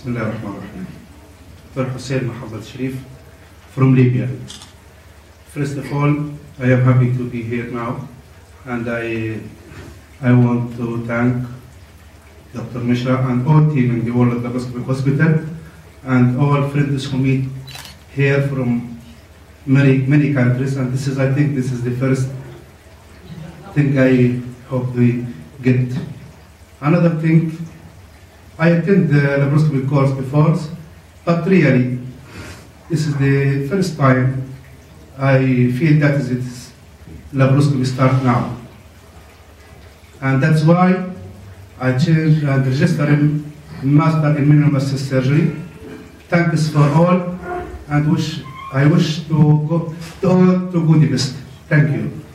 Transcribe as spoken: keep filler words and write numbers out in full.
Bismillah ar-Rahman ar-Rahim. Doctor Hussein Muhammad Sharif from Libya. First of all, I am happy to be here now, and I I want to thank Doctor Mishra and all team in the World Laparoscopic Hospital and all friends who meet here from many many countries. And this is, I think, this is the first thing I hope we get. Another thing, I attended the laparoscopic course before, but really, this is the first time I feel that is it's laparoscopy start now. And that's why I changed and registered in Master in Minimum Assist Surgery. Thanks for all, and wish I wish to go to all to go the best. Thank you.